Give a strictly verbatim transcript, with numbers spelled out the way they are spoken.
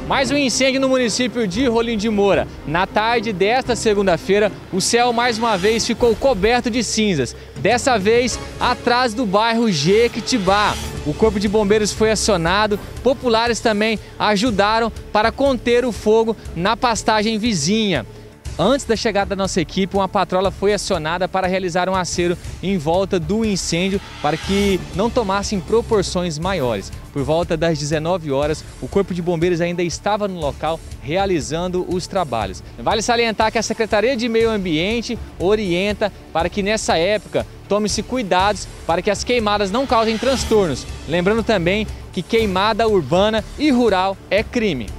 Mais um incêndio no município de Rolim de Moura. Na tarde desta segunda-feira, o céu mais uma vez ficou coberto de cinzas. Dessa vez, atrás do bairro Jequitibá. O Corpo de Bombeiros foi acionado, populares também ajudaram para conter o fogo na pastagem vizinha. Antes da chegada da nossa equipe, uma patrola foi acionada para realizar um acero em volta do incêndio para que não tomassem proporções maiores. Por volta das dezenove horas, o Corpo de Bombeiros ainda estava no local realizando os trabalhos. Vale salientar que a Secretaria de Meio Ambiente orienta para que nessa época tome-se cuidados para que as queimadas não causem transtornos. Lembrando também que queimada urbana e rural é crime.